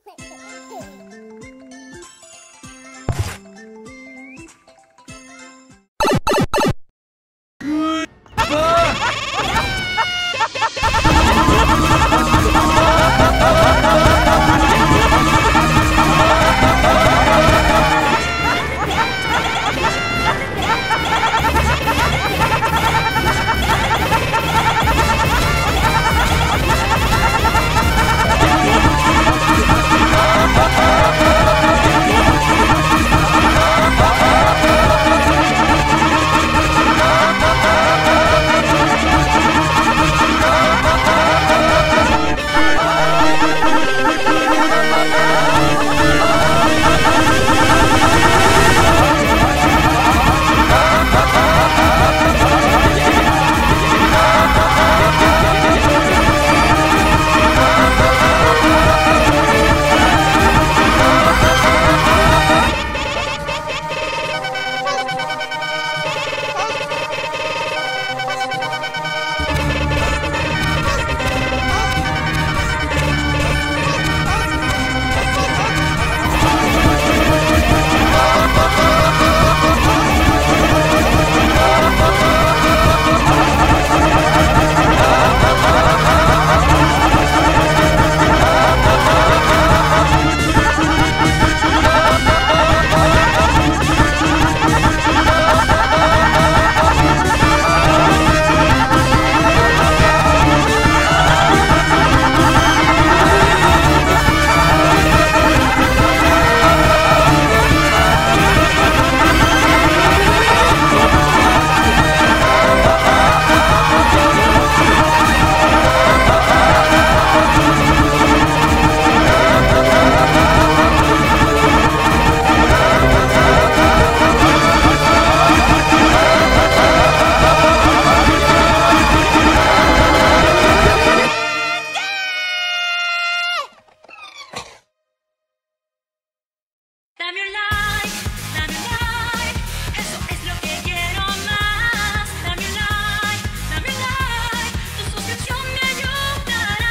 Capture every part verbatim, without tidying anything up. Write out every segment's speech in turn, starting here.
Dame un like, dame un like, eso es lo que quiero más. Dame un like, dame un like, tu suscripción me ayudará.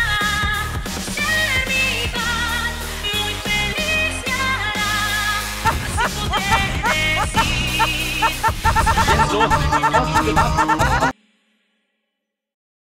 Ser mi fan, muy feliz me hará. Así poder decir.